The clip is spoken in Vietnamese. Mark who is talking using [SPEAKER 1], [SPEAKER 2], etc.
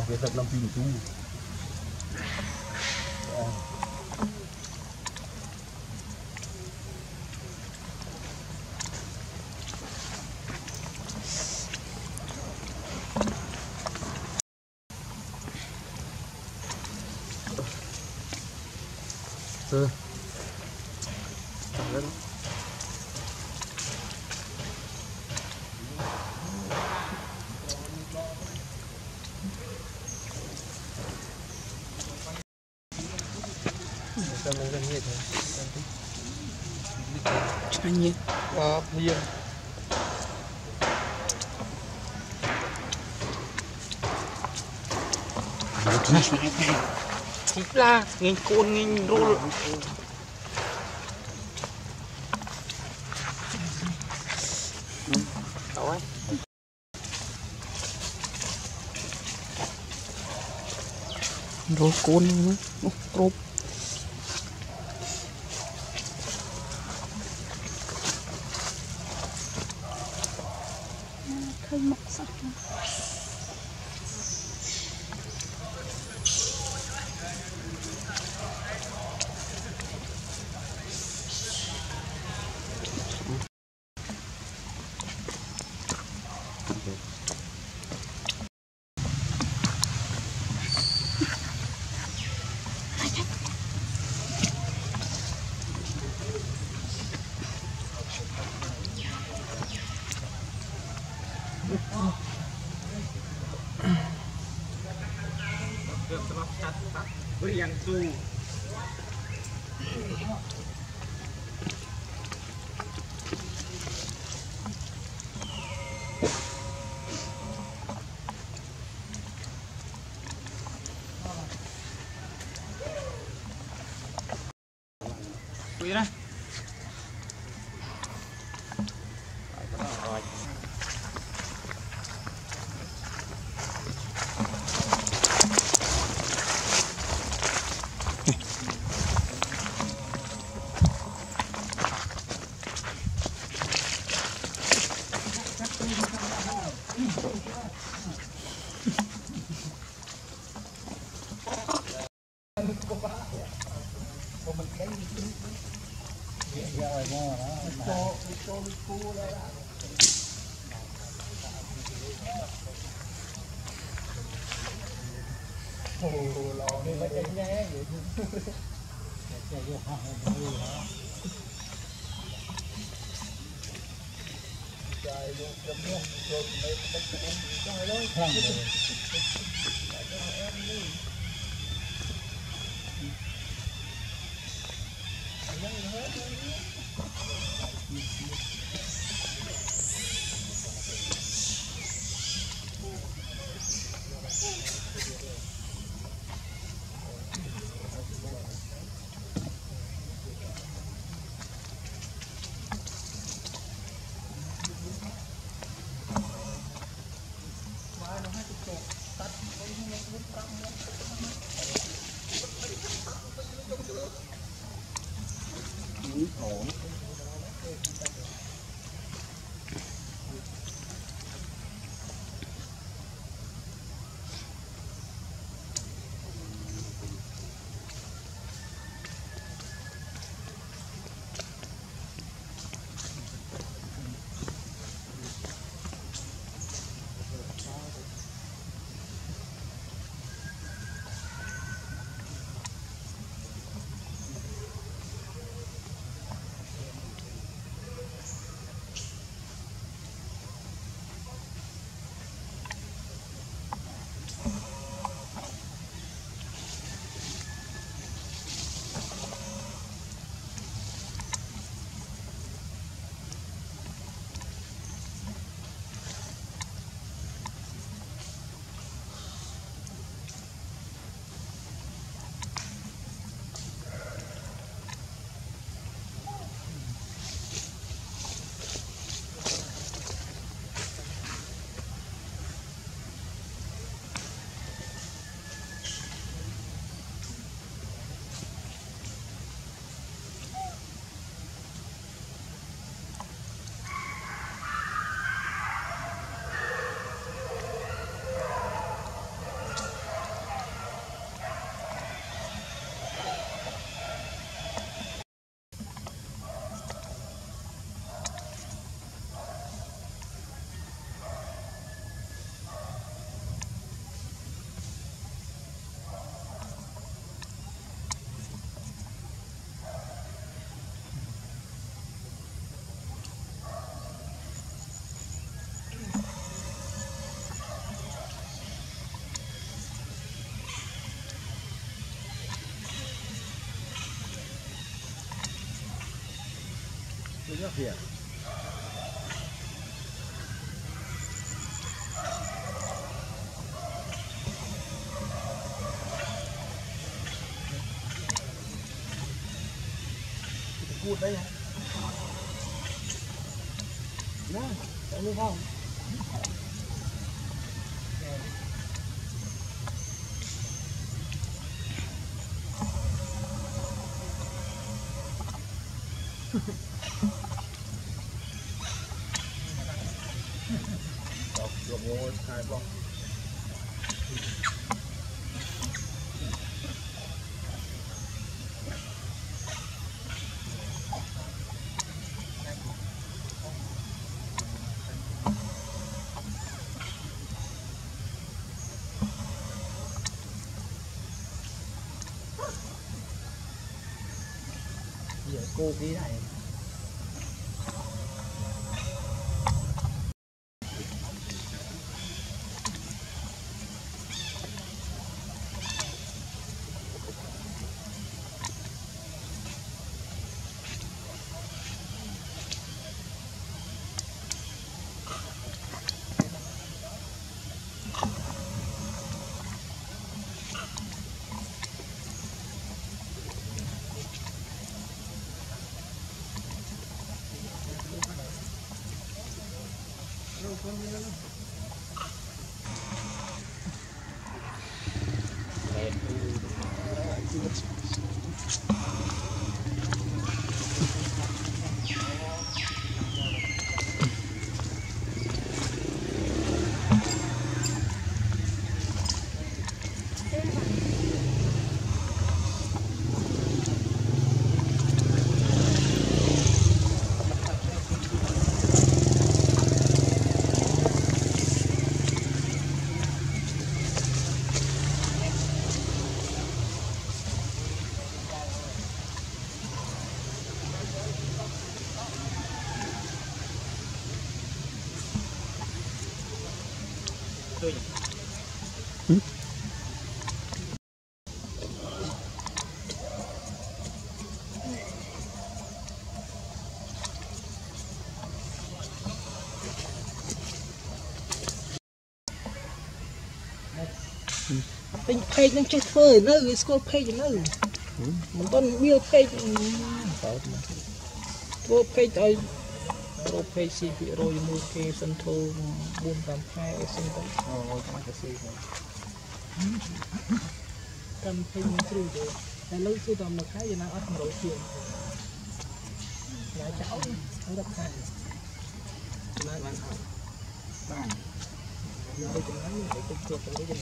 [SPEAKER 1] đặc biệt là làm phim chú
[SPEAKER 2] nhiên
[SPEAKER 1] nhiên
[SPEAKER 2] thịt la nghìn côn nghìn rô rô côn nữa rô
[SPEAKER 3] hơi mọc sạch
[SPEAKER 2] với ăn su ra
[SPEAKER 1] ổn kìa cút đấy nhá nè chạy lên không được rồi hai bông giờ cô cái này
[SPEAKER 2] Tinh phê nó chết phơi nó cái school phê nó một con miêu phê vô phê tới vô phê xì bị rồi mua phê sân thô buôn làm hai cái sân tới cầm phê mình trừ rồi là lâu xưa tầm một cái gì nào ăn nổi tiền là cháu nó đập hàng là bạn học bạn nói chừng nói như vậy cũng được cái gì